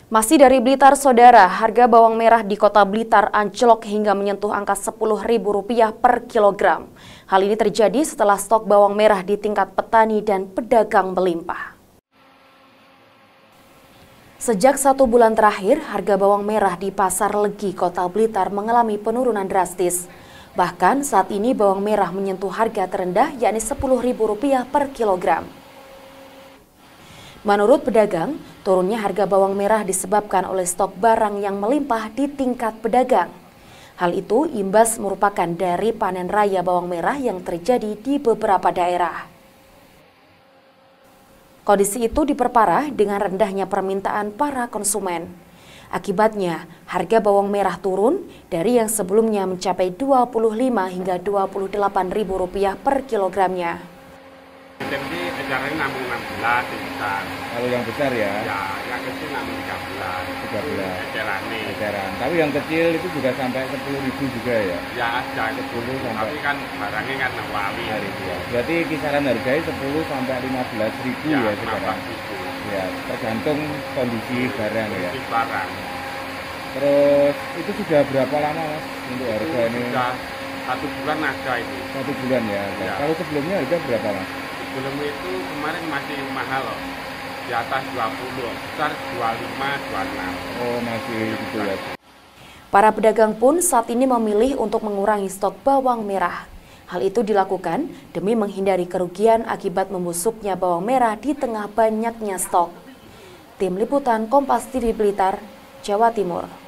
Masih dari Blitar, Saudara, harga bawang merah di kota Blitar anjlok hingga menyentuh angka Rp10.000 per kilogram. Hal ini terjadi setelah stok bawang merah di tingkat petani dan pedagang melimpah. Sejak 1 bulan terakhir, harga bawang merah di Pasar Legi, Kota Blitar mengalami penurunan drastis. Bahkan saat ini bawang merah menyentuh harga terendah yakni Rp10.000 per kilogram. Menurut pedagang, turunnya harga bawang merah disebabkan oleh stok barang yang melimpah di tingkat pedagang. Hal itu imbas merupakan dari panen raya bawang merah yang terjadi di beberapa daerah. Kondisi itu diperparah dengan rendahnya permintaan para konsumen. Akibatnya, harga bawang merah turun dari yang sebelumnya mencapai Rp25 hingga Rp28.000 per kilogramnya. Jadi edarannya 16 besar. Kalau yang besar ya? Ya, yang kecil 13. 13. Eceran. Tapi yang kecil itu juga sampai 10.000 juga ya? Ya ada 10 sampai. Tapi kan barangnya kan wali. Ya. Berarti kisaran harganya 10 sampai 15.000 ya sekarang? 15.000. Ya, tergantung kondisi barang ya? Kondisi barang. Terus itu sudah berapa lama Mas untuk harga ini? Sudah 1 bulan ada itu. 1 bulan ya? Ya. Kalau sebelumnya harga berapa Mas? Sebelum itu kemarin masih mahal loh. Di atas 20, besar 25, 26. Oh masih gitu ya. Para pedagang pun saat ini memilih untuk mengurangi stok bawang merah. Hal itu dilakukan demi menghindari kerugian akibat membusuknya bawang merah di tengah banyaknya stok. Tim Liputan Kompas TV Blitar, Jawa Timur.